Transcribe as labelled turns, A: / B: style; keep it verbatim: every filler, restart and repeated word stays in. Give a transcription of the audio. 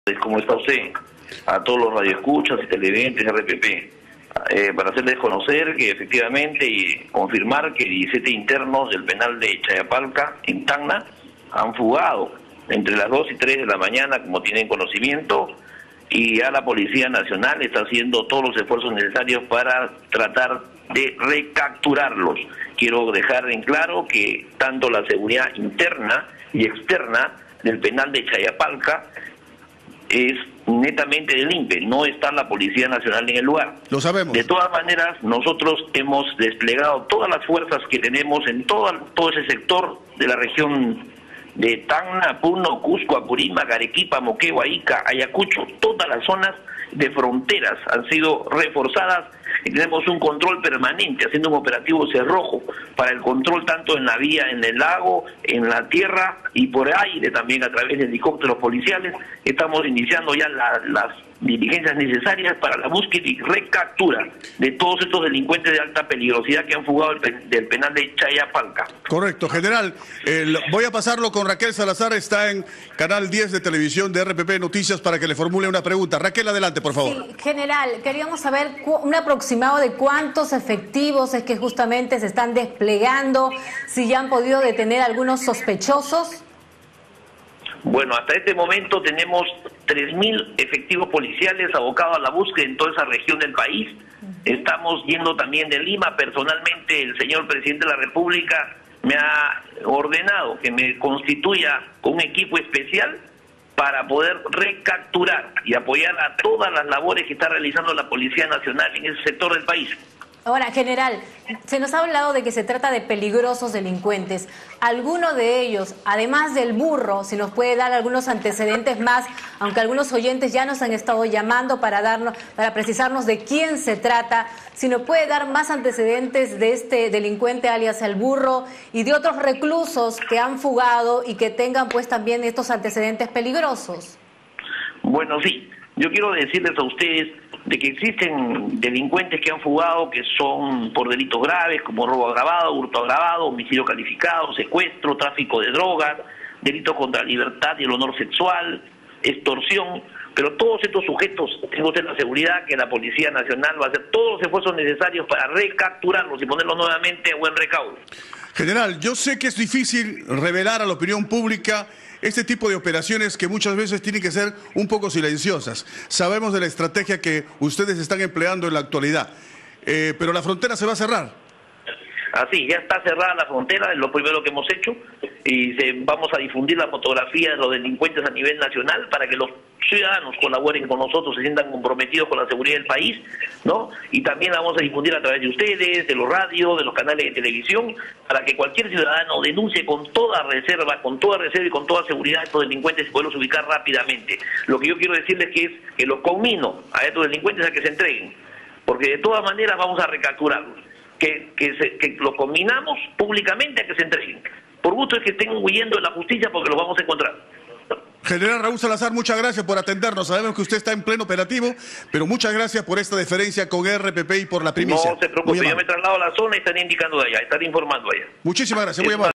A: ¿Cómo está usted? A todos los radioescuchas y televidentes de R P P, eh, para hacerles conocer que efectivamente y confirmar que diecisiete internos del penal de Chayapalca, en Tacna, han fugado entre las dos y tres de la mañana, como tienen conocimiento, y ya la Policía Nacional está haciendo todos los esfuerzos necesarios para tratar de recapturarlos. Quiero dejar en claro que tanto la seguridad interna y externa del penal de Chayapalca es netamente del I N P E, no está la Policía Nacional en el lugar.
B: Lo sabemos.
A: De todas maneras, nosotros hemos desplegado todas las fuerzas que tenemos en todo, todo ese sector de la región de Tacna, Puno, Cusco, Apurímac, Arequipa, Moquegua, Ica, Ayacucho. Todas las zonas de fronteras han sido reforzadas y tenemos un control permanente, haciendo un operativo cerrojo para el control tanto en la vía, en el lago, en la tierra y por aire también a través de helicópteros policiales. Estamos iniciando ya la, las diligencias necesarias para la búsqueda y recaptura de todos estos delincuentes de alta peligrosidad que han fugado del, del penal de Chayapalca.
B: Correcto, general. Eh, voy a pasarlo con Raquel Salazar, está en Canal diez de televisión de R P P Noticias para que le formule una pregunta. Raquel, adelante, por favor.
C: Sí, general, queríamos saber un aproximado de cuántos efectivos es que justamente se están desplegando, si ya han podido detener a algunos sospechosos.
A: Bueno, hasta este momento tenemos tres mil efectivos policiales abocados a la búsqueda en toda esa región del país. Estamos yendo también de Lima. Personalmente, el señor presidente de la República me ha ordenado que me constituya con un equipo especial para poder recapturar y apoyar a todas las labores que está realizando la Policía Nacional en ese sector del país.
C: Ahora, general, se nos ha hablado de que se trata de peligrosos delincuentes. ¿Alguno de ellos, además del burro, si nos puede dar algunos antecedentes más, aunque algunos oyentes ya nos han estado llamando para darnos, para precisarnos de quién se trata, si nos puede dar más antecedentes de este delincuente alias el burro y de otros reclusos que han fugado y que tengan pues también estos antecedentes peligrosos?
A: Bueno, sí, yo quiero decirles a ustedes de que existen delincuentes que han fugado que son por delitos graves como robo agravado, hurto agravado, homicidio calificado, secuestro, tráfico de drogas, delitos contra la libertad y el honor sexual, extorsión. Pero todos estos sujetos, tengo usted la seguridad que la Policía Nacional va a hacer todos los esfuerzos necesarios para recapturarlos y ponerlos nuevamente a buen recaudo.
B: General, yo sé que es difícil revelar a la opinión pública este tipo de operaciones que muchas veces tienen que ser un poco silenciosas. Sabemos de la estrategia que ustedes están empleando en la actualidad, eh, pero la frontera se va a cerrar.
A: Así, ya está cerrada la frontera, es lo primero que hemos hecho, y se, vamos a difundir la fotografía de los delincuentes a nivel nacional para que los ciudadanos colaboren con nosotros, se sientan comprometidos con la seguridad del país, ¿no? Y también la vamos a difundir a través de ustedes, de los radios, de los canales de televisión, para que cualquier ciudadano denuncie con toda reserva, con toda reserva y con toda seguridad a estos delincuentes y poderlos ubicar rápidamente. Lo que yo quiero decirles que es que los conmino a estos delincuentes a que se entreguen, porque de todas maneras vamos a recapturarlos. Que, que, se, que los combinamos públicamente a que se entreguen. Por gusto es que estén huyendo de la justicia porque los vamos a encontrar.
B: General Raúl Salazar, muchas gracias por atendernos. Sabemos que usted está en pleno operativo, pero muchas gracias por esta deferencia con R P P y por la primicia.
A: No se preocupe, yo me traslado a la zona y estaré indicando de allá, estaré informando allá.
B: Muchísimas gracias, muy amable.